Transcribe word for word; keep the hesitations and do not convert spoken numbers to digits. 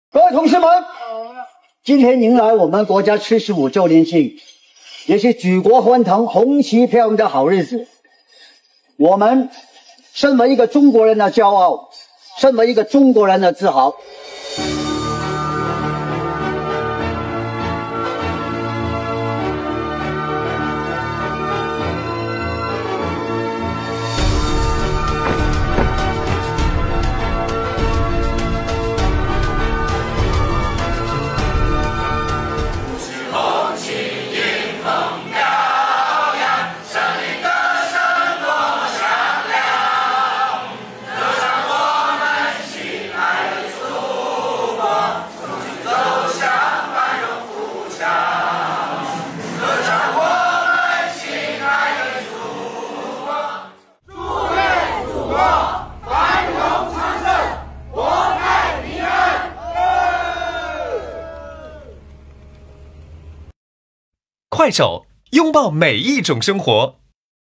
各位同事们，今天迎来我们国家七十五周年庆，也是举国欢腾、红旗飘扬的好日子。我们身为一个中国人的骄傲，身为一个中国人的自豪。 快手，拥抱每一种生活。